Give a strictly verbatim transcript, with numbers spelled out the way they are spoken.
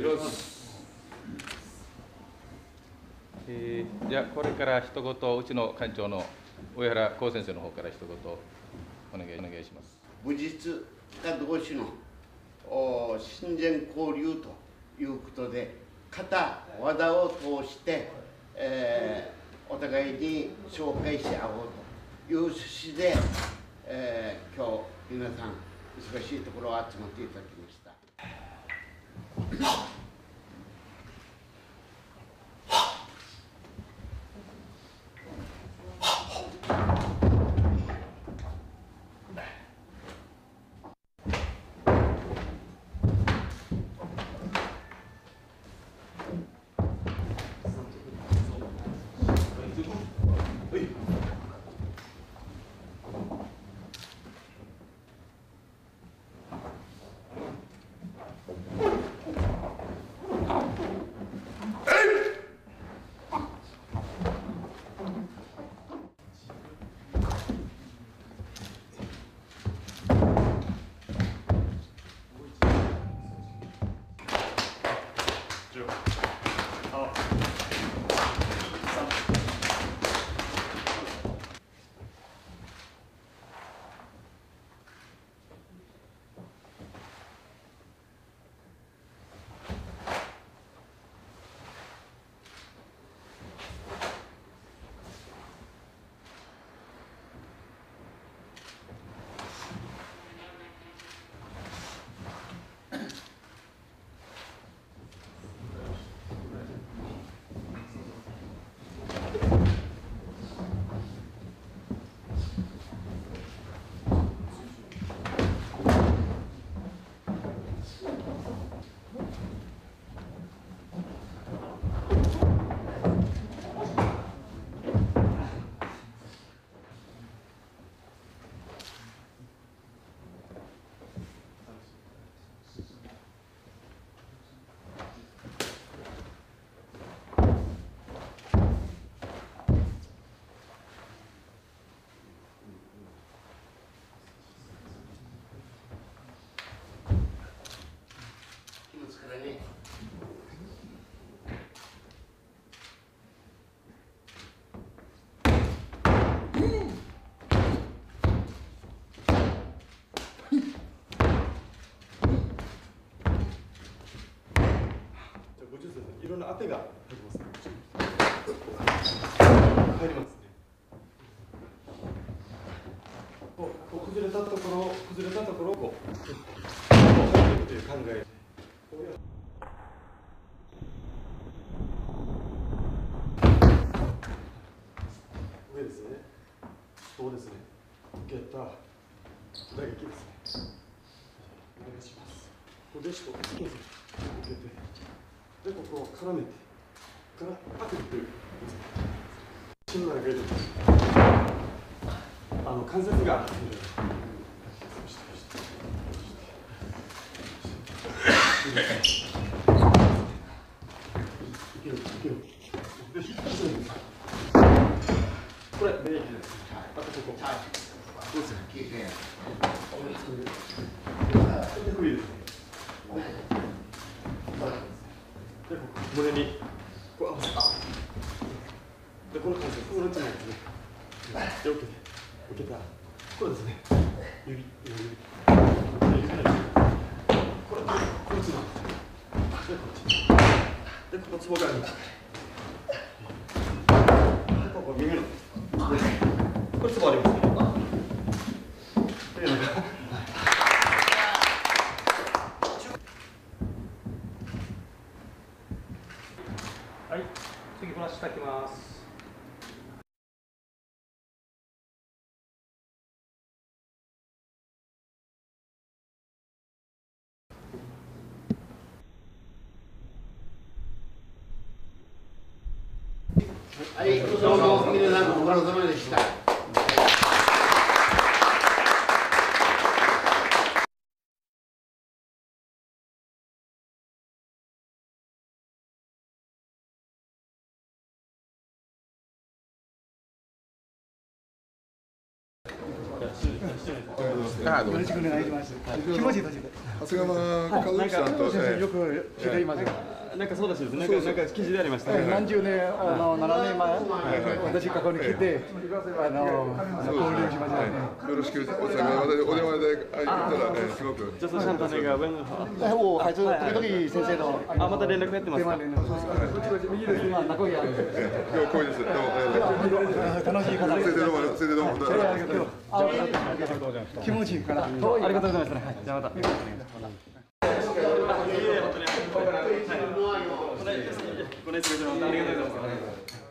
します。えー、じゃあこれから一言うちの館長の上原光先生の方から一言お願いお願いします。 武術家同士の親善交流ということで、型技を通して、えー、お互いに紹介し合おうという趣旨で、えー、今日皆さん忙しいところを集まっていただきました。 いろんな当てが入りますね。入りますね。こう、こう崩れたところ、崩れたところをこう、こう入っていくという考え。上ですね。そうですね。受けた打撃ですね。お願いします。ここでしと受けて。で、ここを絡めて、から当てるという。しんなり入れて、あの関節が。これ、免疫です。あとここ。そうですね。これですね。で、ここ胸にこう合わせて、で、この関節、このうちなんですね。で、受けて、受けた、これですね。指、指、指ないです。これ、こっちなんですね。で、こっち。で、ここ、ツボがあります。で、ここ、耳の。これ、ツボありますね。で、なんか。 はい、次ご覧いただきます。 はい、どうも皆さんご苦労様でした。 あ、どうぞ。 よろしくお願いします。気持ちいいです。 長谷川和之さんと、 先生よく聞いています。 なんかそうらしいです。なんかなんか記事でありましたね。 何十年あのななねんまえ私ここに来てあの交流しましたね。 よろしくお願いします。お電話で言ったらねすごく。 じゃあそのシャンタネが上の。 おあいつ時々先生のあまた連絡やってますか。 今名古屋。 今日こいです。どうも。 楽しい方。 先生どうも先生どうも。 気持ちいいから。 ありがとうございました。じゃあまた。ご熱烈でありがとうございます。